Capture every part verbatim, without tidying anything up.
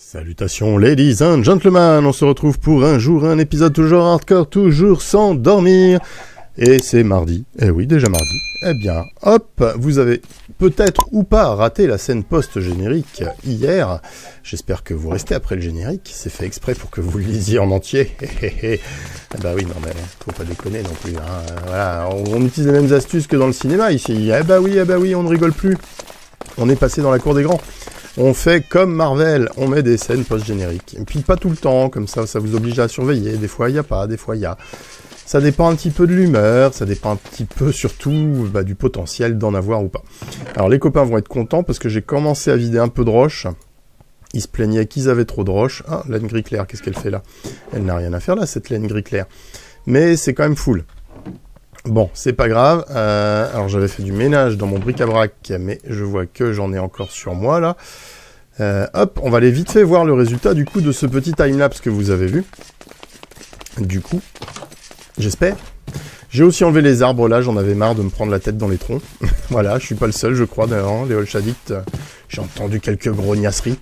Salutations ladies and gentlemen, on se retrouve pour un jour, un épisode toujours hardcore, toujours sans dormir. Et c'est mardi, eh oui déjà mardi. Eh bien, hop, vous avez peut-être ou pas raté la scène post-générique hier. J'espère que vous restez après le générique, c'est fait exprès pour que vous le lisiez en entier. Eh bah oui, non mais faut pas déconner non plus. Hein. Voilà, on, on utilise les mêmes astuces que dans le cinéma ici. Eh bah oui, eh bah oui, on ne rigole plus. On est passé dans la cour des grands. On fait comme Marvel, on met des scènes post-génériques. Et puis pas tout le temps, comme ça, ça vous oblige à surveiller. Des fois, il n'y a pas, des fois, il y a. Ça dépend un petit peu de l'humeur, ça dépend un petit peu surtout bah, du potentiel d'en avoir ou pas. Alors les copains vont être contents parce que j'ai commencé à vider un peu de roche. Ils se plaignaient qu'ils avaient trop de roche. Ah, laine gris clair, qu'est-ce qu'elle fait là? Elle n'a rien à faire là, cette laine gris clair. Mais c'est quand même full. Bon, c'est pas grave. Euh, alors j'avais fait du ménage dans mon bric-à-brac, mais je vois que j'en ai encore sur moi là. Euh, hop, on va aller vite fait voir le résultat du coup de ce petit timelapse que vous avez vu. Du coup, j'espère. J'ai aussi enlevé les arbres là, j'en avais marre de me prendre la tête dans les troncs. Voilà, je suis pas le seul, je crois d'ailleurs. Les All Addicts, euh, j'ai entendu quelques grognasseries.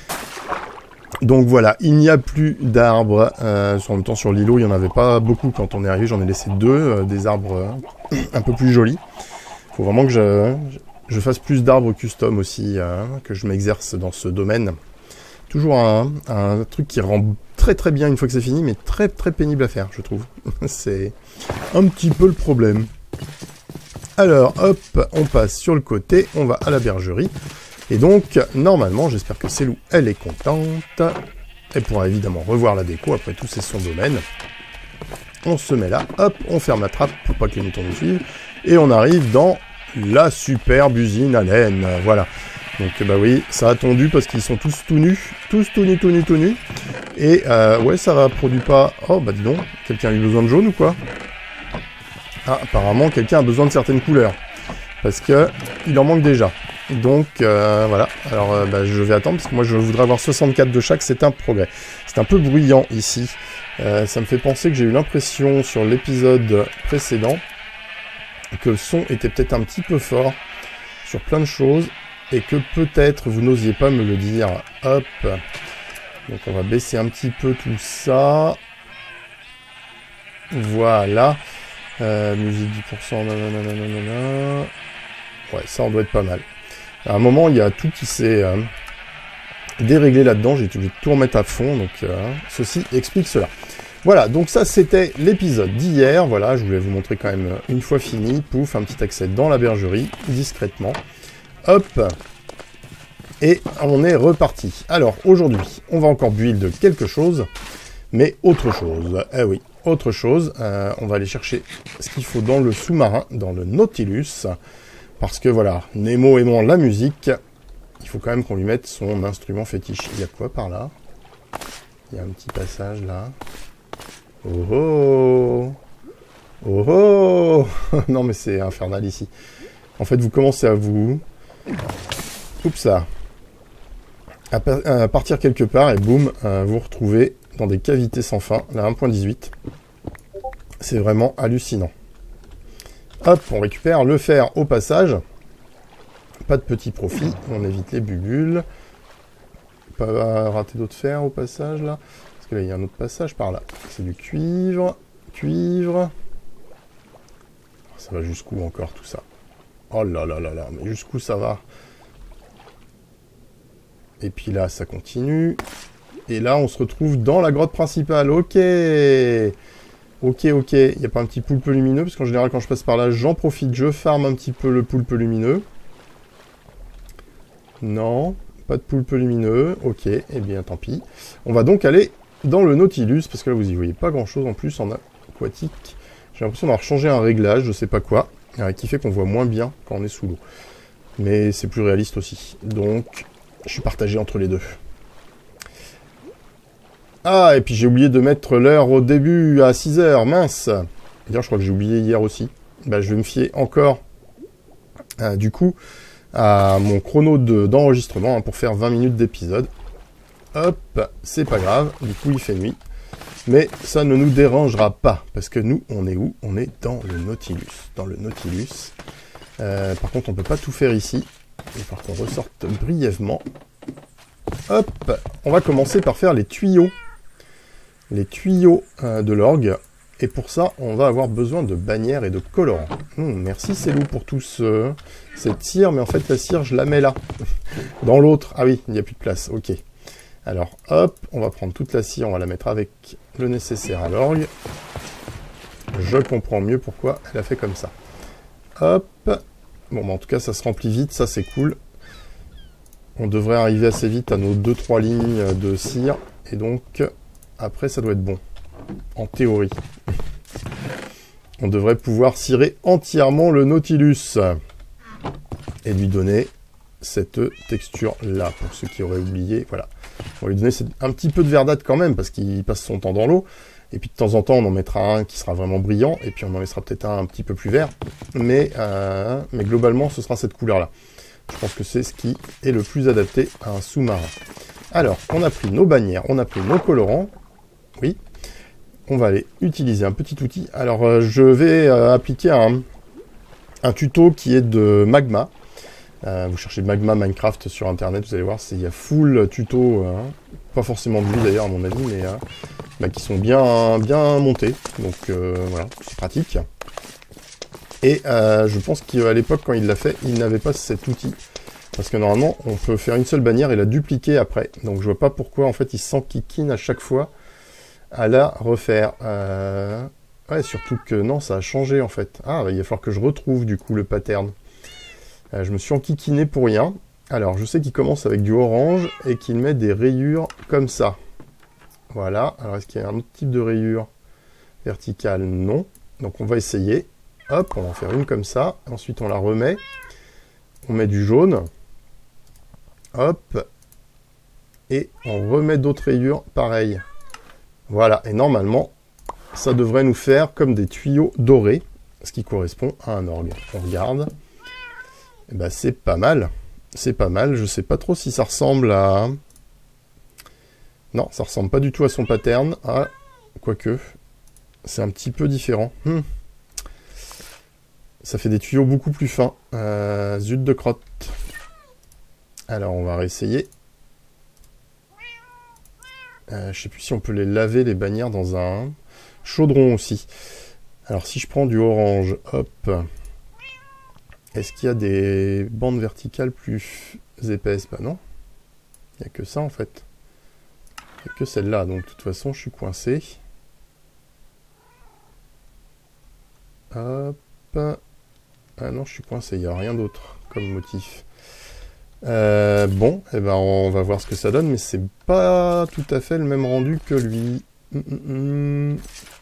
Donc voilà, il n'y a plus d'arbres. Euh, en même temps, sur l'îlot, il n'y en avait pas beaucoup quand on est arrivé. J'en ai laissé deux, euh, des arbres euh, un peu plus jolis. Il faut vraiment que je, je fasse plus d'arbres custom aussi, euh, que je m'exerce dans ce domaine. Toujours un, un truc qui rend très très bien une fois que c'est fini, mais très très pénible à faire, je trouve. C'est un petit peu le problème. Alors, hop, on passe sur le côté, on va à la bergerie. Et donc, normalement, j'espère que Célou, elle est contente. Elle pourra évidemment revoir la déco, après tout, c'est son domaine. On se met là, hop, on ferme la trappe pour pas que les moutons nous suivent. Et on arrive dans la superbe usine à laine, voilà. Donc, bah oui, ça a tondu parce qu'ils sont tous tout nus, tous tout nus, tout nus, tout nus. Et, euh, ouais, ça va produit pas... Oh, bah dis donc, quelqu'un a eu besoin de jaune ou quoi? Ah, apparemment, quelqu'un a besoin de certaines couleurs. Parce que il en manque déjà. Donc euh, voilà, alors euh, bah, je vais attendre parce que moi je voudrais avoir soixante-quatre de chaque, c'est un progrès. C'est un peu bruyant ici, euh, ça me fait penser que j'ai eu l'impression sur l'épisode précédent que le son était peut-être un petit peu fort sur plein de choses et que peut-être vous n'osiez pas me le dire. Hop, donc on va baisser un petit peu tout ça. Voilà, euh, musique dix pour cent, nanana, nanana. Ouais, ça on doit être pas mal. À un moment, il y a tout qui s'est euh, déréglé là-dedans. J'ai été obligé de tout remettre à fond. Donc, euh, ceci explique cela. Voilà, donc ça, c'était l'épisode d'hier. Voilà, je voulais vous montrer quand même une fois fini. Pouf, un petit accès dans la bergerie, discrètement. Hop. Et on est reparti. Alors, aujourd'hui, on va encore build quelque chose. Mais autre chose. Eh oui, autre chose. Euh, on va aller chercher ce qu'il faut dans le sous-marin, dans le Nautilus. Parce que voilà, Nemo aimant la musique, il faut quand même qu'on lui mette son instrument fétiche. Il y a quoi par là? Il y a un petit passage là. Oh oh! Oh oh! Non mais c'est infernal ici. En fait, vous commencez à vous... Oups ça. À, pa à partir quelque part et boum, euh, vous retrouvez dans des cavités sans fin, là un point dix-huit. C'est vraiment hallucinant. Hop, on récupère le fer au passage. Pas de petit profit, on évite les bulles. Pas rater d'autres fers au passage là. Parce que là il y a un autre passage par là. C'est du cuivre. Cuivre. Ça va jusqu'où encore tout ça? Oh là là là là, mais jusqu'où ça va? Et puis là ça continue. Et là on se retrouve dans la grotte principale. Ok. Ok, ok, il n'y a pas un petit poulpe lumineux, parce qu'en général, quand je passe par là, j'en profite, je farme un petit peu le poulpe lumineux. Non, pas de poulpe lumineux, ok, eh bien, tant pis. On va donc aller dans le Nautilus, parce que là, vous n'y voyez pas grand-chose en plus en aquatique. J'ai l'impression d'avoir changé un réglage, je sais pas quoi, qui fait qu'on voit moins bien quand on est sous l'eau. Mais c'est plus réaliste aussi, donc je suis partagé entre les deux. Ah, et puis j'ai oublié de mettre l'heure au début à six heures, mince. D'ailleurs, je crois que j'ai oublié hier aussi. Bah, je vais me fier encore, euh, du coup, à mon chrono d'enregistrement hein, pour faire vingt minutes d'épisode. Hop, c'est pas grave, du coup il fait nuit. Mais ça ne nous dérangera pas, parce que nous, on est où? On est dans le Nautilus. Dans le Nautilus. Euh, par contre, on peut pas tout faire ici. Il va falloir qu'on ressorte brièvement. hop, on va commencer par faire les tuyaux. Les tuyaux euh, de l'orgue. Et pour ça, on va avoir besoin de bannières et de colorants. Hum, merci Célou pour tout ce, cette cire, mais en fait la cire, je la mets là. Dans l'autre. Ah oui, il n'y a plus de place, ok. Alors, hop, on va prendre toute la cire, on va la mettre avec le nécessaire à l'orgue. Je comprends mieux pourquoi elle a fait comme ça. Hop. Bon, bah, en tout cas, ça se remplit vite, ça c'est cool. On devrait arriver assez vite à nos deux trois lignes de cire. Et donc, après, ça doit être bon. En théorie. On devrait pouvoir cirer entièrement le Nautilus. Et lui donner cette texture-là, pour ceux qui auraient oublié. Voilà. On va lui donner un petit peu de verdâtre quand même, parce qu'il passe son temps dans l'eau. Et puis de temps en temps, on en mettra un qui sera vraiment brillant, et puis on en laissera peut-être un un petit peu plus vert. Mais, euh, mais globalement, ce sera cette couleur-là. Je pense que c'est ce qui est le plus adapté à un sous-marin. Alors, on a pris nos bannières, on a pris nos colorants. Oui. On va aller utiliser un petit outil. Alors, euh, je vais euh, appliquer un, un tuto qui est de Magma. Euh, vous cherchez Magma Minecraft sur Internet, vous allez voir, il y a full tuto, euh, pas forcément de lui d'ailleurs à mon avis, mais euh, bah, qui sont bien, bien montés. Donc euh, voilà, c'est pratique. Et euh, je pense qu'à l'époque, quand il l'a fait, il n'avait pas cet outil. Parce que normalement, on peut faire une seule bannière et la dupliquer après. Donc je vois pas pourquoi en fait il s'enquiquine à chaque fois à la refaire. Euh... Ouais, surtout que non, ça a changé en fait. Ah, bah, il va falloir que je retrouve du coup le pattern. Euh, je me suis enquiquiné pour rien. Alors, je sais qu'il commence avec du orange et qu'il met des rayures comme ça. Voilà. Alors, est-ce qu'il y a un autre type de rayure verticale? Non. Donc, on va essayer. Hop, on va en faire une comme ça. Ensuite, on la remet. On met du jaune. Hop. Et on remet d'autres rayures pareil. Voilà. Et normalement, ça devrait nous faire comme des tuyaux dorés, ce qui correspond à un orgue. On regarde. Eh ben, c'est pas mal. C'est pas mal. Je sais pas trop si ça ressemble à... Non, ça ressemble pas du tout à son pattern. Ah, quoique. C'est un petit peu différent. Hmm. Ça fait des tuyaux beaucoup plus fins. Euh, zut de crotte. Alors, on va réessayer. Euh, je sais plus si on peut les laver, les bannières, dans un chaudron aussi. Alors, si je prends du orange, hop... Est-ce qu'il y a des bandes verticales plus épaisses? Bah non. Il n'y a que ça en fait. Il n'y a que celle-là. Donc de toute façon, je suis coincé. Hop. Ah non, je suis coincé. Il n'y a rien d'autre comme motif. Euh, bon, eh ben, on va voir ce que ça donne. Mais c'est pas tout à fait le même rendu que lui. Hum, hum, hum.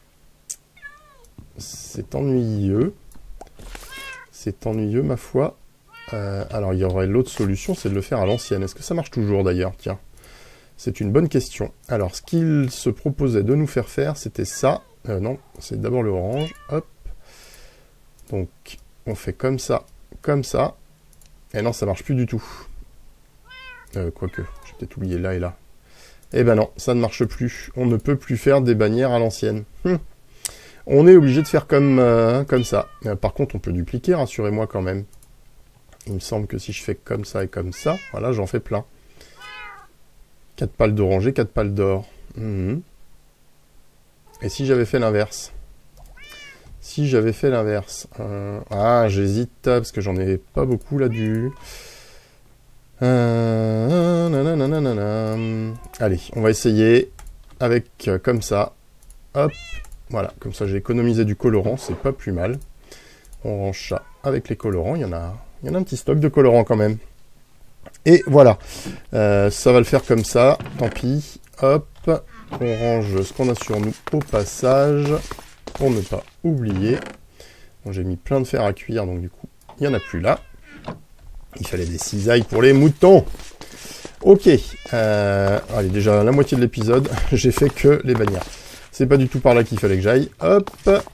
C'est ennuyeux. C'est ennuyeux, ma foi. Euh, alors, il y aurait l'autre solution, c'est de le faire à l'ancienne. Est-ce que ça marche toujours, d'ailleurs? Tiens, c'est une bonne question. Alors, ce qu'il se proposait de nous faire faire, c'était ça. Euh, non, c'est d'abord le orange. Hop. Donc, on fait comme ça, comme ça. Et non, ça marche plus du tout. Euh, quoique, j'ai peut-être oublié là et là. Eh ben non, ça ne marche plus. On ne peut plus faire des bannières à l'ancienne. Hum. On est obligé de faire comme, euh, comme ça. Euh, par contre, on peut dupliquer, rassurez-moi quand même. Il me semble que si je fais comme ça et comme ça, voilà, j'en fais plein. quatre pales d'oranger, quatre pales d'or. Mmh. Et si j'avais fait l'inverse? Si j'avais fait l'inverse... Euh, ah, j'hésite, parce que j'en ai pas beaucoup là du... Euh, nanana. Allez, on va essayer avec euh, comme ça. Hop. Voilà, comme ça j'ai économisé du colorant, c'est pas plus mal. On range ça avec les colorants, il y en a, il y en a un petit stock de colorants quand même. Et voilà, euh, ça va le faire comme ça, tant pis. Hop, on range ce qu'on a sur nous au passage, pour ne pas oublier. Bon, j'ai mis plein de fer à cuire, donc du coup, il n'y en a plus là. Il fallait des cisailles pour les moutons. Ok, euh, allez, déjà la moitié de l'épisode, j'ai fait que les bannières. C'est pas du tout par là qu'il fallait que j'aille. Hop.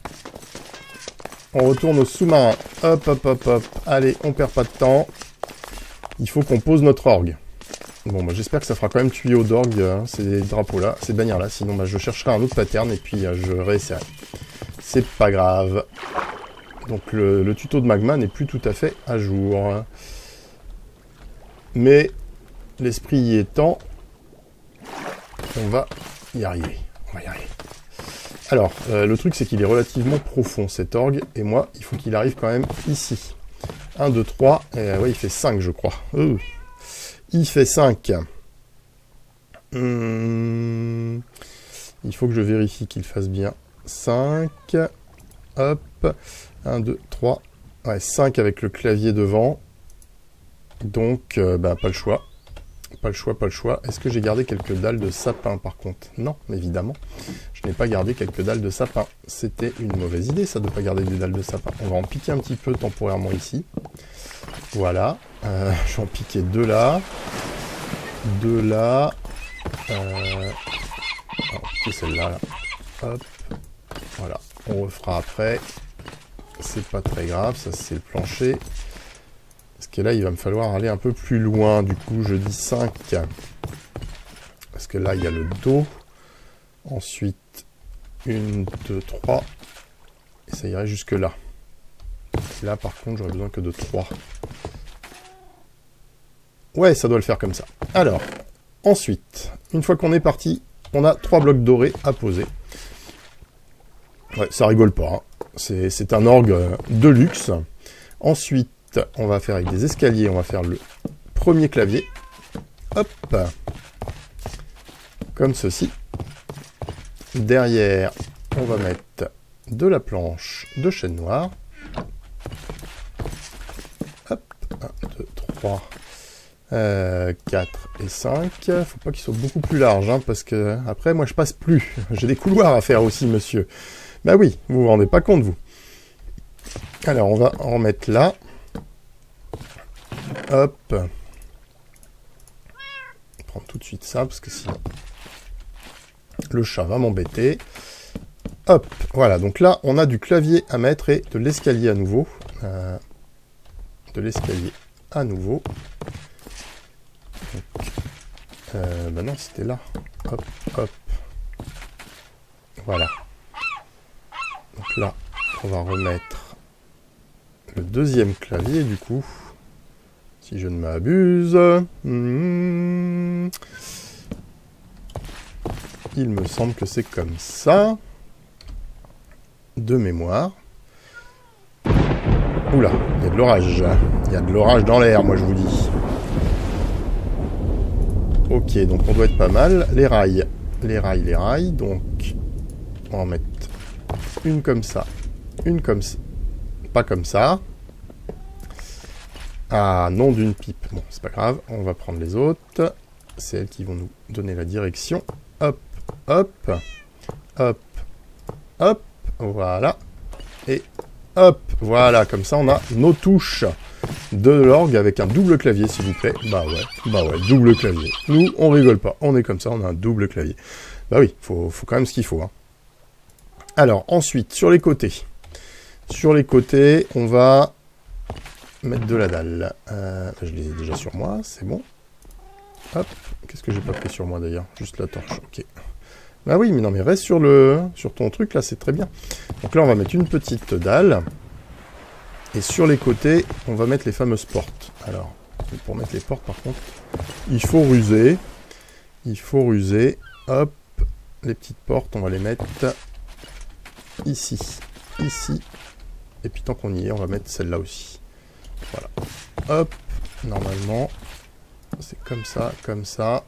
On retourne au sous-marin. Hop, hop, hop, hop. Allez, on perd pas de temps. Il faut qu'on pose notre orgue. Bon, bah, j'espère que ça fera quand même tuyau d'orgue, hein, ces drapeaux-là, ces bannières-là. Sinon, bah, je chercherai un autre pattern et puis euh, je réessayerai. C'est pas grave. Donc, le, le tuto de Magma n'est plus tout à fait à jour. Mais, l'esprit y étant, on va y arriver. On va y arriver. Alors, euh, le truc, c'est qu'il est relativement profond, cet orgue. Et moi, il faut qu'il arrive quand même ici. un, deux, trois. Et ouais, il fait cinq, je crois. Oh. Il fait cinq. Hum, il faut que je vérifie qu'il fasse bien. cinq. Hop. un, deux, trois. Ouais, cinq avec le clavier devant. Donc, euh, bah, pas le choix. Pas le choix, pas le choix. Est-ce que j'ai gardé quelques dalles de sapin, par contre? Non, évidemment. Je n'ai pas gardé quelques dalles de sapin. C'était une mauvaise idée, ça, de ne pas garder des dalles de sapin. On va en piquer un petit peu temporairement ici. Voilà. Euh, je vais en piquer deux là. Deux là. Euh... On va piquer celle-là. Là. Hop. Voilà. On refera après. C'est pas très grave, ça c'est le plancher. Parce que là, il va me falloir aller un peu plus loin. Du coup, je dis cinq. Parce que là, il y a le dos. Ensuite, une, deux, trois. Et ça irait jusque là. Et là, par contre, j'aurais besoin que de trois. Ouais, ça doit le faire comme ça. Alors, ensuite, une fois qu'on est parti, on a trois blocs dorés à poser. Ouais, ça rigole pas. Hein. C'est un orgue de luxe. Ensuite, on va faire avec des escaliers, on va faire le premier clavier. Hop. Comme ceci. Derrière, on va mettre de la planche de chêne noir. Hop. un, deux, trois, quatre et cinq. Faut pas qu'ils soient beaucoup plus larges, hein, parce que après, moi, je passe plus. J'ai des couloirs à faire aussi, monsieur. Bah oui, vous vous rendez pas compte, vous. Alors, on va en remettre là. Hop. Je vais prendre tout de suite ça, parce que sinon, le chat va m'embêter. Hop, voilà. Donc là, on a du clavier à mettre et de l'escalier à nouveau. Euh, de l'escalier à nouveau. Donc, euh, bah non, c'était là. Hop, hop. Voilà. Donc là, on va remettre le deuxième clavier, du coup. Si je ne m'abuse. Mmh. Il me semble que c'est comme ça. De mémoire. Oula, il y a de l'orage. Il y a de l'orage dans l'air, moi je vous dis. Ok, donc on doit être pas mal. Les rails. Les rails, les rails. Donc, on va en mettre une comme ça. Une comme ça. Pas comme ça. Ah, non d'une pipe. Bon, c'est pas grave. On va prendre les autres. C'est elles qui vont nous donner la direction. Hop, hop, hop, hop. Voilà. Et hop. Voilà, comme ça, on a nos touches de l'orgue avec un double clavier, s'il vous plaît. Bah ouais, bah ouais, double clavier. Nous, on rigole pas. On est comme ça, on a un double clavier. Bah oui, faut, faut quand même ce qu'il faut. Hein. Alors, ensuite, sur les côtés. Sur les côtés, on va mettre de la dalle. Euh, je les ai déjà sur moi, c'est bon. Hop. Qu'est-ce que j'ai pas pris sur moi d'ailleurs? Juste la torche, ok. Bah oui, mais non, mais reste sur le sur ton truc là, c'est très bien. Donc là, on va mettre une petite dalle. Et sur les côtés, on va mettre les fameuses portes. Alors, pour mettre les portes, par contre, il faut ruser. Il faut ruser. Hop. Les petites portes, on va les mettre ici. Ici. Et puis tant qu'on y est, on va mettre celle-là aussi. Voilà. Hop. Normalement, c'est comme ça, comme ça.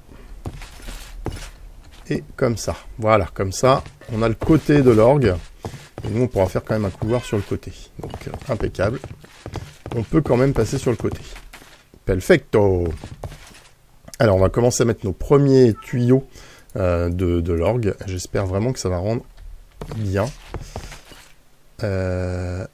Et comme ça. Voilà, comme ça, on a le côté de l'orgue. Et nous, on pourra faire quand même un couloir sur le côté. Donc, euh, impeccable. On peut quand même passer sur le côté. Perfecto. Alors, on va commencer à mettre nos premiers tuyaux euh, de, de l'orgue. J'espère vraiment que ça va rendre bien. Euh...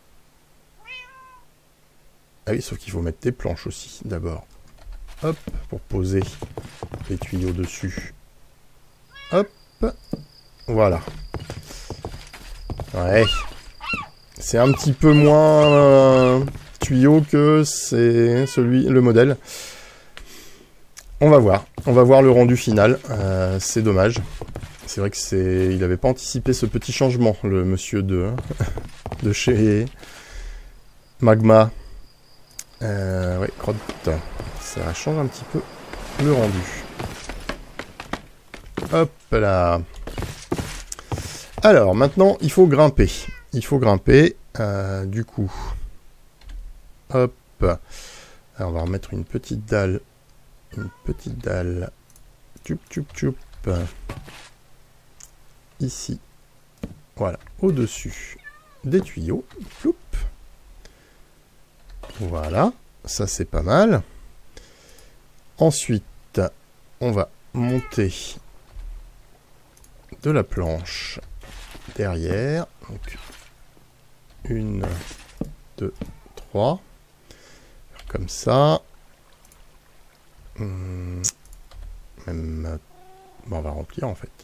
Ah oui, sauf qu'il faut mettre des planches aussi, d'abord. Hop, pour poser les tuyaux dessus. Hop. Voilà. Ouais. C'est un petit peu moins euh, tuyau que c'est celui, le modèle. On va voir. On va voir le rendu final. Euh, c'est dommage. C'est vrai que c'est, il n'avait pas anticipé ce petit changement, le monsieur de, de chez Magma. Euh, ouais, crotte. Ça change un petit peu le rendu. Hop là. Alors, maintenant, il faut grimper. Il faut grimper. Euh, du coup, hop. Alors, on va remettre une petite dalle. Une petite dalle. Tchup, tchup, tchup. Ici. Voilà, au-dessus des tuyaux. Ploup. Voilà, ça c'est pas mal. Ensuite, on va monter de la planche derrière. Donc, une, deux, trois. Comme ça. Hum, même... Bon, on va remplir en fait.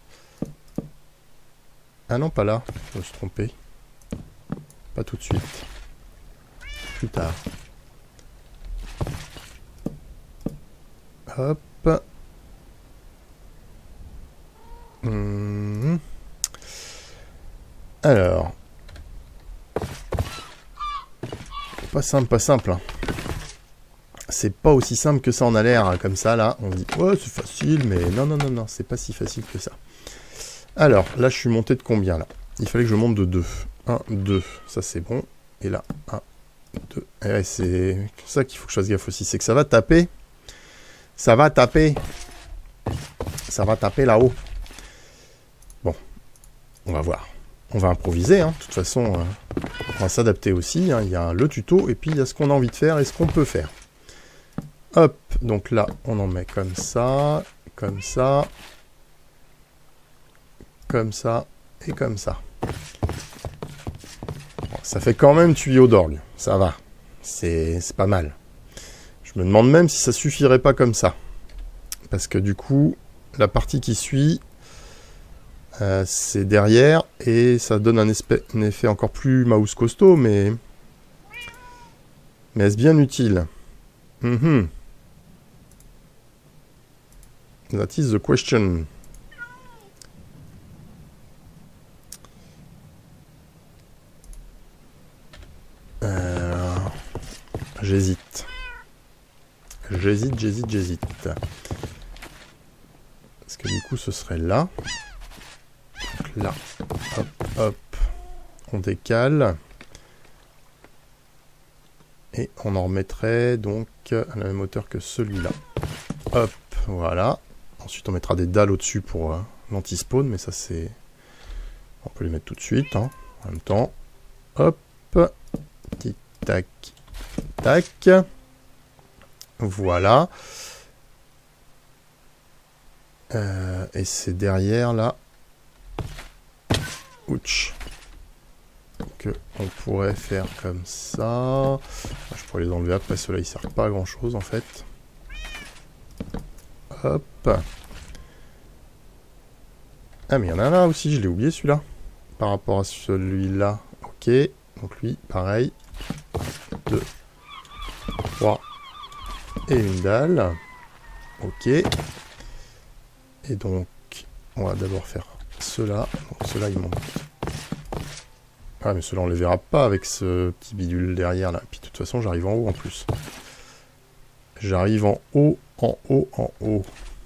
Ah non, pas là. Je me suis trompé. Pas tout de suite. Plus tard. Hop. Mmh. Alors. Pas simple, pas simple. Hein. C'est pas aussi simple que ça en a l'air, hein, comme ça, là. On dit, ouais, c'est facile, mais non, non, non, non, c'est pas si facile que ça. Alors, là, je suis monté de combien, là? Il fallait que je monte de deux. un, deux, ça c'est bon. Et là, un, deux. Et ouais, c'est ça qu'il faut que je fasse gaffe aussi, c'est que ça va taper. Ça va taper. Ça va taper là-haut. Bon, on va voir. On va improviser, hein. De toute façon, euh, on va s'adapter aussi. Hein. Il y a le tuto, et puis il y a ce qu'on a envie de faire et ce qu'on peut faire. Hop, donc là, on en met comme ça, comme ça, comme ça, et comme ça. Bon, ça fait quand même tuyau d'orgue, ça va, c'est pas mal. Je me demande même si ça suffirait pas comme ça. Parce que du coup, la partie qui suit, euh, c'est derrière, et ça donne un, un effet encore plus mouse costaud, mais... Mais est-ce bien utile? Mm-hmm. That is the question. Euh, j'hésite. J'hésite, j'hésite, j'hésite. Parce que du coup, ce serait là. Donc là. Hop, hop. On décale. Et on en remettrait donc à la même hauteur que celui-là. Hop, voilà. Ensuite, on mettra des dalles au-dessus pour euh, l'anti-spawn, mais ça, c'est... On peut les mettre tout de suite, hein, en même temps. Hop. Tic, tac, tac. Voilà. Euh, et c'est derrière, là. Ouch. Que on pourrait faire comme ça. Je pourrais les enlever après, ceux-là, ils servent pas à grand-chose, en fait. Hop. Ah, mais il y en a un là aussi, je l'ai oublié celui-là. Par rapport à celui-là. Ok. Donc lui, pareil. deux, trois. Et une dalle. Ok. Et donc, on va d'abord faire ceux-là. Donc ceux-là, ils montent. Ah, mais ceux-là, on les verra pas avec ce petit bidule derrière là. Puis de toute façon, j'arrive en haut en plus. J'arrive en haut, en haut, en haut.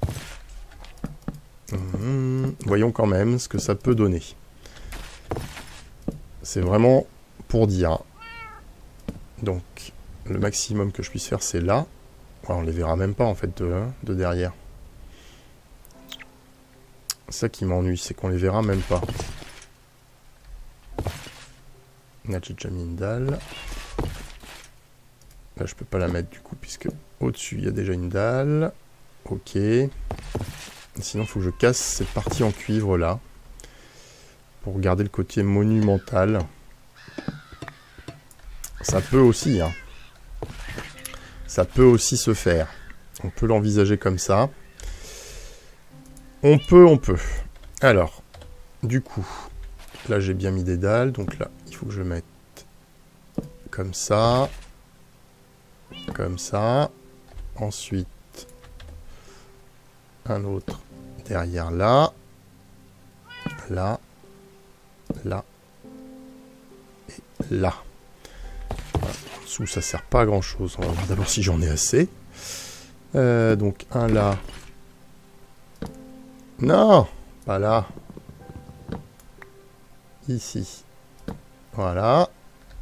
Mmh, voyons quand même ce que ça peut donner. C'est vraiment pour dire. Donc, le maximum que je puisse faire, c'est là. Ouais, on les verra même pas, en fait, de, de derrière. C'est ça qui m'ennuie, c'est qu'on les verra même pas. Là, j'ai déjà mis une dalle. Là, je peux pas la mettre, du coup, puisque au-dessus, il y a déjà une dalle. Ok. Sinon, il faut que je casse cette partie en cuivre, là. Pour garder le côté monumental. Ça peut aussi, hein. Ça peut aussi se faire. On peut l'envisager comme ça. On peut, on peut. Alors, du coup, là, j'ai bien mis des dalles. Donc là, il faut que je mette comme ça. Comme ça. Ensuite, un autre derrière là. Là. Là. Et là. Voilà. En dessous, ça sert pas à grand chose. On va voir d'abord si j'en ai assez. Euh, donc, un là. Non, pas là. Ici. Voilà.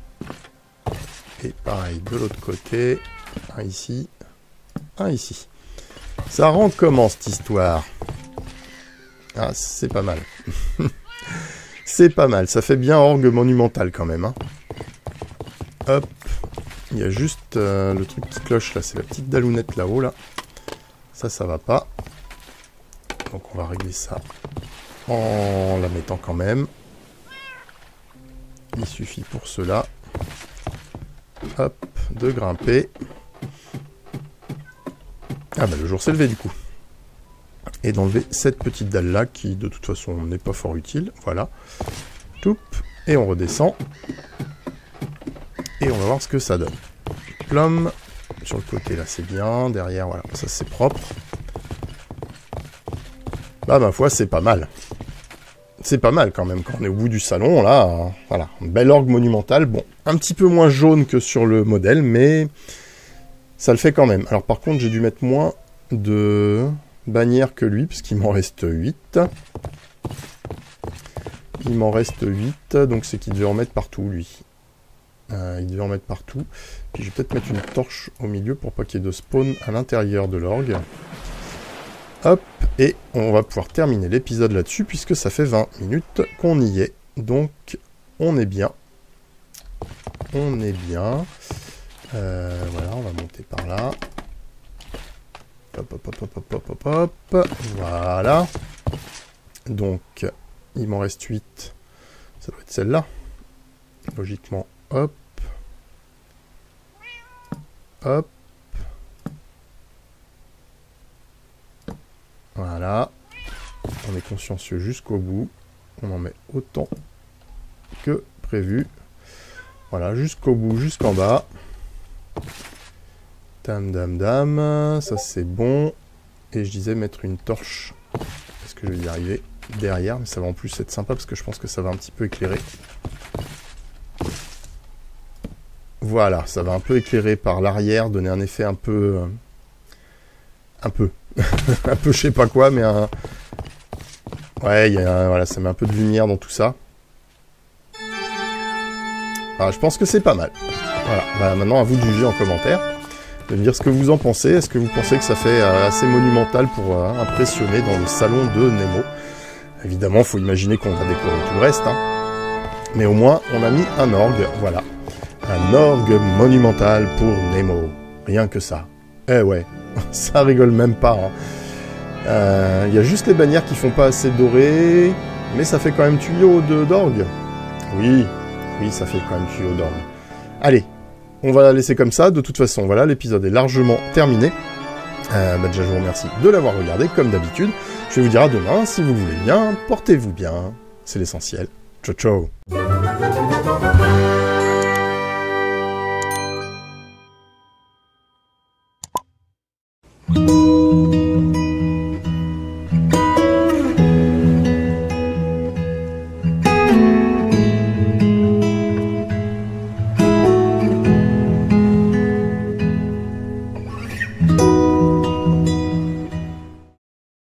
Et pareil, de l'autre côté. Un ici. Un ici. Ça rend comment, cette histoire? Ah, c'est pas mal. C'est pas mal. Ça fait bien orgue monumental, quand même. Hein. Hop. Il y a juste euh, le truc qui cloche, là. C'est la petite dalounette, là-haut, là. Ça, ça va pas. Donc, on va régler ça en la mettant quand même. Il suffit pour cela. Hop, de grimper. Ah bah le jour s'est levé du coup. Et d'enlever cette petite dalle là qui de toute façon n'est pas fort utile. Voilà. Toup. Et on redescend. Et on va voir ce que ça donne. Plum. Sur le côté là c'est bien. Derrière voilà, ça c'est propre. Bah ma foi c'est pas mal. C'est pas mal quand même quand on est au bout du salon là. Hein, voilà, un bel orgue monumental. Bon, un petit peu moins jaune que sur le modèle, mais ça le fait quand même. Alors par contre j'ai dû mettre moins de bannières que lui, puisqu'il m'en reste huit. Il m'en reste huit, donc c'est qu'il devait en mettre partout lui. Euh, il devait en mettre partout. Puis je vais peut-être mettre une torche au milieu pour pas qu'il y ait de spawn à l'intérieur de l'orgue. Hop, et on va pouvoir terminer l'épisode là-dessus, puisque ça fait vingt minutes qu'on y est. Donc, on est bien. On est bien. Euh, voilà, on va monter par là. Hop, hop, hop, hop, hop, hop, hop, hop. Voilà. Donc, il m'en reste huit. Ça doit être celle-là. Logiquement, hop. Hop. Voilà. On est consciencieux jusqu'au bout. On en met autant que prévu. Voilà, jusqu'au bout, jusqu'en bas. Dam, dam, dam. Ça, c'est bon. Et je disais mettre une torche. Est-ce que je vais y arriver derrière? Mais ça va en plus être sympa parce que je pense que ça va un petit peu éclairer. Voilà, ça va un peu éclairer par l'arrière, donner un effet un peu... Euh, un peu. un peu je sais pas quoi, mais un... Ouais, y a, voilà, ça met un peu de lumière dans tout ça. Voilà, je pense que c'est pas mal. Voilà, bah, maintenant à vous de juger en commentaire, de me dire ce que vous en pensez. Est-ce que vous pensez que ça fait euh, assez monumental pour euh, impressionner dans le salon de Nemo? Évidemment, il faut imaginer qu'on va décorer tout le reste. Hein. Mais au moins, on a mis un orgue, voilà. Un orgue monumental pour Nemo. Rien que ça. Eh ouais, ça rigole même pas. Il hein. euh, y a juste les bannières qui font pas assez doré, mais ça fait quand même tuyau d'orgue. Oui, oui, ça fait quand même tuyau d'orgue. Allez, on va la laisser comme ça. De toute façon, voilà, l'épisode est largement terminé. Euh, bah déjà, je vous remercie de l'avoir regardé, comme d'habitude. Je vais vous dire à demain, si vous voulez bien. Portez-vous bien, c'est l'essentiel. Ciao, ciao.